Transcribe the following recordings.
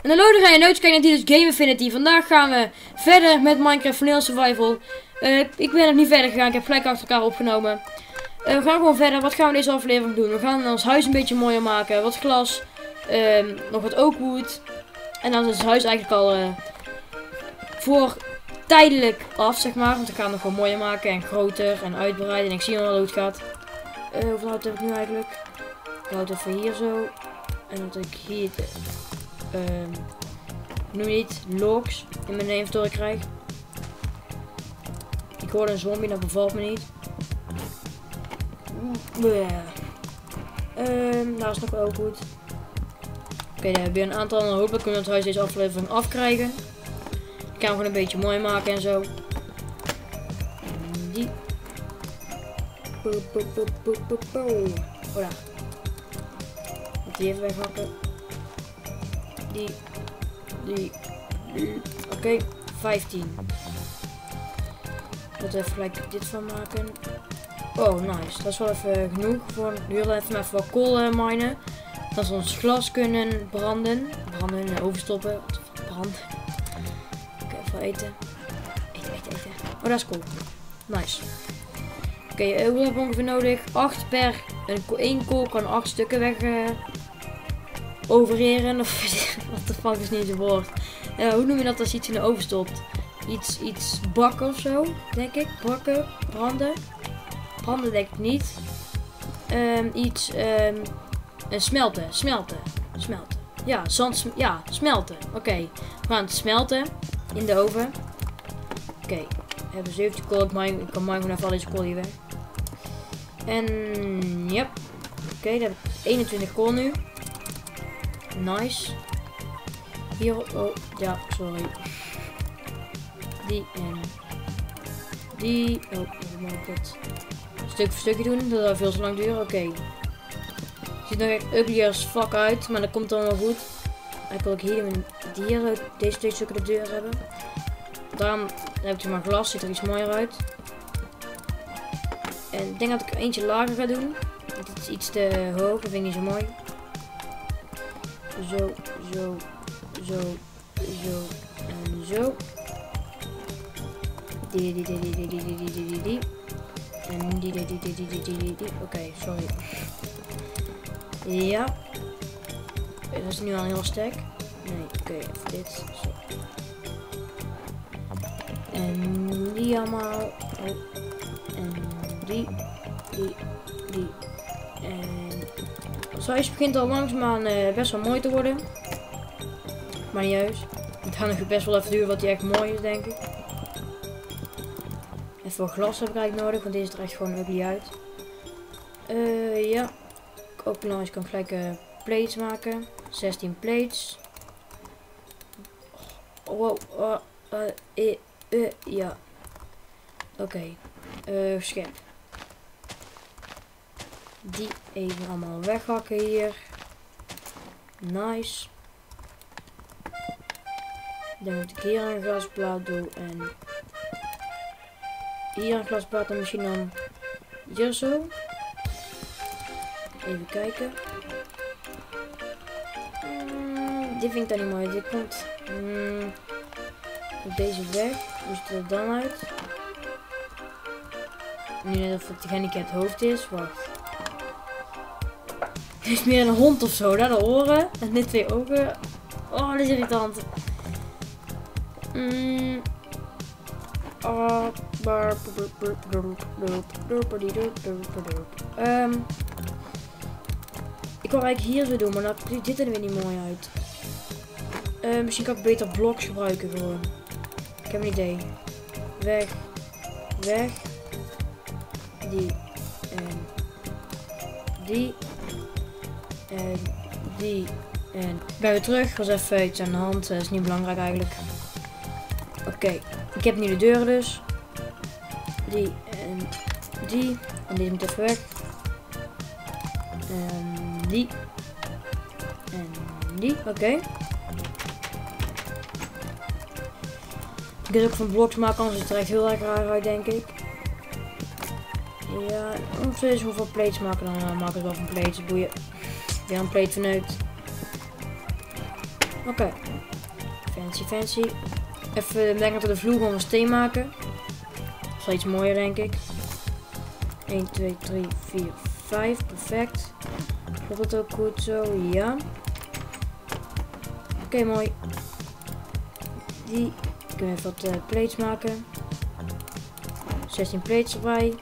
En hallo iedereen, leuk kijken naar Dino's Game Infinity. Vandaag gaan we verder met Minecraft Vanilla Survival. Ik ben nog niet verder gegaan, ik heb gelijk achter elkaar opgenomen. We gaan gewoon verder. Wat gaan we deze aflevering doen? We gaan ons huis een beetje mooier maken. Wat glas, nog wat oakwood. En dan is het huis eigenlijk al voor tijdelijk af, zeg maar. Want we gaan het nog wel mooier maken en groter en uitbreiden. En ik zie al hoe het gaat. Hoeveel hout heb ik nu eigenlijk? Ik houd even hier zo. En dat ik hier... nu niet logs in mijn inventory krijg. Ik hoorde een zombie, dat bevalt me niet. Daar is nog wel goed. Oké, daar hebben we een aantal. En hopelijk kunnen we het huis deze aflevering afkrijgen. Ik kan gewoon een beetje mooi maken en zo. Die. Oh daar. Die even weghakken. Die. Oké, 15. Laten we even gelijk dit van maken. Oh, nice. Dat is wel even genoeg. Nu willen we even wat kool minen. Dat we ons glas kunnen branden. Branden, overstoppen. Branden. Oké, even eten. Eten. Oh, dat is cool. Nice. Oké, hoeveel hebben we ongeveer nodig? 8 per. Één kool kan 8 stukken weg overeren. Of wat de fuck is niet het woord. Hoe noem je dat als iets in de oven stopt? Iets bakken of zo, denk ik. Bakken, branden. Branden denk ik niet. Smelten. Ja, smelten. Oké, we gaan het smelten in de oven. Oké, we hebben 17 kool. Ik kan mine even al deze kool hier weg. En, yep. Oké, dan heb ik 21 kool nu. Nice. Hier, oh, ja, sorry. Die en die. Oh, hoe moet ik het stuk voor stukje doen? Dat zal veel te lang duren. Oké. Ziet er echt ugly as fuck uit, maar dat komt dan wel goed. Ik wil ook hier deze 2 stukken de deur hebben. Daarom heb ik maar glas, ziet er iets mooier uit. En ik denk dat ik er eentje lager ga doen. Dit is iets te hoog, dat vind ik niet zo mooi. Zo en zo. Die. En die. Oké, sorry. Ja. Dat is nu al een heel sterk. Nee, oké, even dit. Zo. En die allemaal. Oh. En die. En het huis begint al langzaamaan best wel mooi te worden. Maar niet juist. Het gaat nog best wel even duren wat hij echt mooi is, denk ik. Even wat glas heb ik eigenlijk nodig, want deze ziet er echt gewoon ugly uit. Ja. Ook nice, kan gelijk plates maken. 16 plates. Wow. Ja. Oké. Schep. Die even allemaal weghakken hier. Nice. Dan moet ik hier een glasplaat doen en hier een glasplaat en misschien dan hier zo. Even kijken. Dit vind ik dan niet mooi. Dit komt op deze weg. Hoe ziet het er dan uit? Nu net of het gehandicapt hoofd is. Wacht. Het is meer een hond of zo, daar de oren. En dit 2 ogen. Oh, dat is irritant. Ik wou eigenlijk hier zo doen, maar dat ziet dit er weer niet mooi uit. Misschien kan ik beter bloks gebruiken gewoon. Ik heb een idee. Weg. Die. En die. En die. En ik ben weer terug. Ik was even iets aan de hand. Dat is niet belangrijk eigenlijk. Oké. Ik heb nu de deuren dus. Die en die. En deze moet even weg. En die. En die. Oké. Ik kan ook van bloks maken, anders ziet het er echt heel erg raar uit, denk ik. Ja, ongeveer hoeveel plates maken, dan maken we wel van plates. Boeien. Weer een plate verneukt. Oké. Fancy, fancy. Even denken dat we de vloer gewoon van steen maken. Dat is wel iets mooier, denk ik. 1, 2, 3, 4, 5. Perfect. Klopt dat ook goed zo? Ja. Oké, mooi. Die kunnen we even wat plates maken. 16 plates erbij.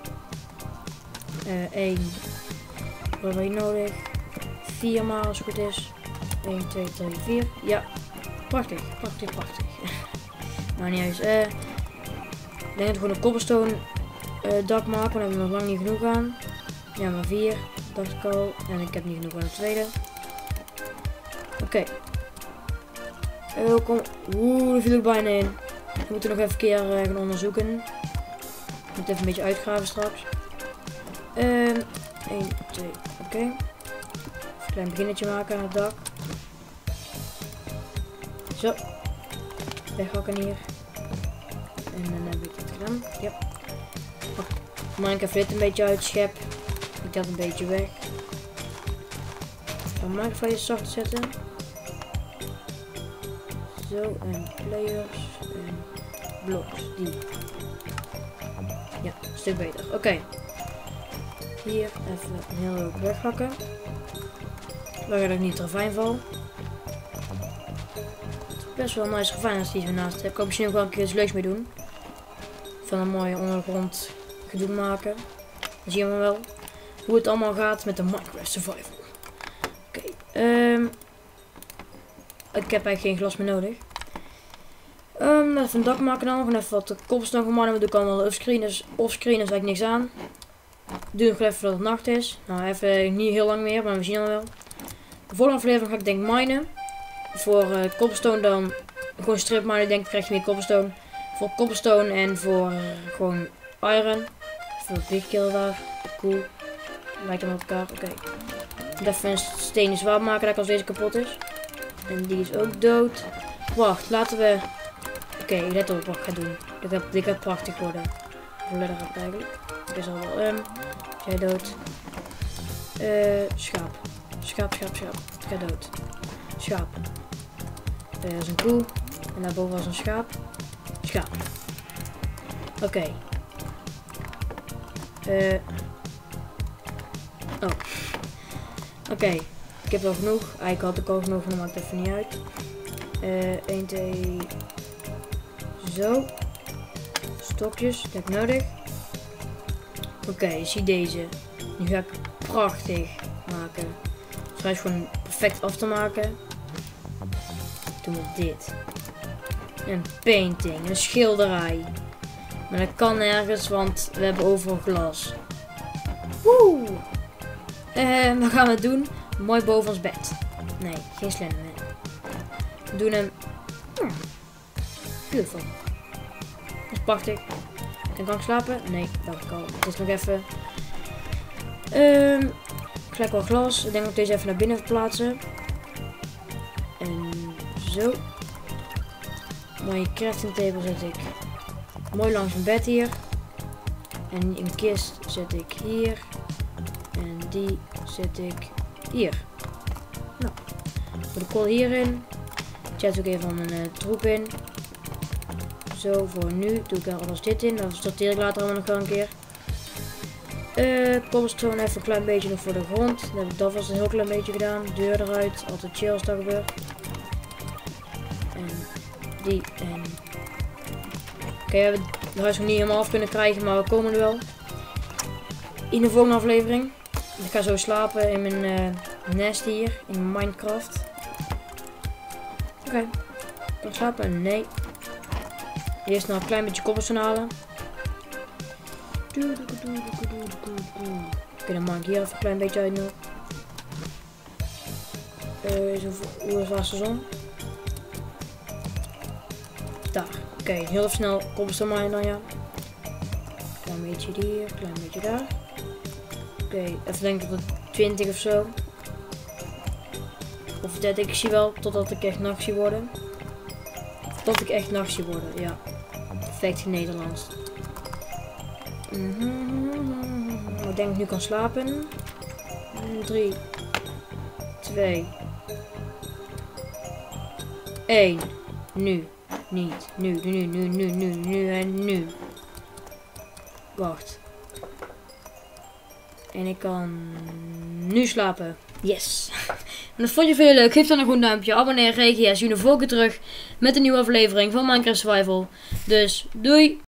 1. Wat hebben we hier nodig? 4 maar als het goed is. 1, 2, 3, 4. Ja. Prachtig, prachtig, prachtig. Maar niet eens. Ik denk dat we gewoon een cobblestone dak maken. Dan hebben we nog lang niet genoeg aan. Ja, maar 4. Dacht ik al. En ik heb niet genoeg aan de tweede. Oké. Welkom. Oeh, er viel ook bijna in. We moeten nog even een keer gaan onderzoeken. Ik moet even een beetje uitgraven straks. 1, 2, oké. Even een klein beginnetje maken aan het dak. Zo. Weghakken hier. En dan heb ik het gedaan. Ja. Maar ik even dit een beetje uitschep. Ik dat een beetje weg. Ik ga mijn microfoon zacht zetten. Zo, en players. En blocks. Die. Ja, een stuk beter. Oké. Hier even een hele hoop weghakken. Waar ik niet ravijn val. Het is best wel een nice ravijn als die zo naast heb. Ik kan misschien ook wel een keer iets leuks mee doen. Van een mooie ondergrond gedoe maken. Dan zien we wel hoe het allemaal gaat met de Minecraft Survival. Oké. Ik heb eigenlijk geen glas meer nodig. Even een dak maken dan. Gewoon even wat cobblestone gemaakt. Dat doe ik allemaal offscreen. Dus offscreen is eigenlijk niks aan. Doe nog even dat het nacht is. Nou, even niet heel lang meer, maar we zien al wel. De volgende aflevering ga ik denk minen. Voor cobblestone dan gewoon strip minen. Denk ik krijg je meer cobblestone. Voor cobblestone en voor gewoon iron. Even big kill daar. Cool. Lijkt hem op elkaar. Oké. Even een stenen zwaard maken dat als deze kapot is. En die is ook dood. Wacht, laten we... Oké, let op wat ik ga doen. Dit gaat prachtig worden. Hoe letter gaat het eigenlijk? Ik is al wel jij dood. Schaap. Schaap. Het gaat dood. Schaap. Dat is een koe. En daarboven was een schaap. Schaap. Oké. Oh. Oké. Ik heb wel genoeg. Eigenlijk had ik al genoeg, maar dat maakt even niet uit. 1, 2. Zo. Stokjes. Dat heb ik nodig. Oké, zie deze. Nu ga ik prachtig maken. Dus hij is gewoon perfect af te maken. Doen we dit. Een painting, een schilderij. Maar dat kan nergens, want we hebben overal glas. Woe! Wat gaan we doen? Mooi boven ons bed. Nee, geen slender. Nee. We doen hem. Beautiful. Dat is prachtig. Kan ik slapen? Nee, dacht ik al. Het is nog even. Gelijk wel glas. Ik denk dat ik deze even naar binnen verplaatsen. En zo. Mooie crafting table zet ik mooi langs mijn bed hier. En een kist zet ik hier. En die zet ik hier. Nou, voor de kool hierin. Ik zet ook even mijn troep in. Zo, voor nu doe ik er alles dit in. Dan sorteer ik later allemaal nog wel een keer. Cobblestone even een klein beetje nog voor de grond. Dan heb ik dat vast een heel klein beetje gedaan. Deur eruit. Altijd chill als dat gebeurt. En die en... Oké, we hebben het huis nog niet helemaal af kunnen krijgen, maar we komen er wel. In de volgende aflevering. Ik ga zo slapen in mijn nest hier. In Minecraft. Oké. Kan ik slapen? Nee. Eerst nog een klein beetje cobblestone halen. Oké, dan maak ik hier even een klein beetje uit nu. Hoe is de zon? Daar. Oké, heel even snel cobblestone minen dan, ja. Klein beetje hier, klein beetje daar. Oké, even denken tot 20 of zo. Of 30, ik zie wel totdat ik echt nacht zie worden. Tot ik echt nacht zie worden, ja. Perfect in Nederlands. Ik denk dat ik nu kan slapen. 3, 2, 1. Nu. Niet. Nu en nu. Wacht. En ik kan nu slapen. Yes. En dat vond je veel leuk. Geef dan een goed duimpje. Abonneer, reageer. Zie je de volgende keer terug met een nieuwe aflevering van Minecraft Survival. Dus doei.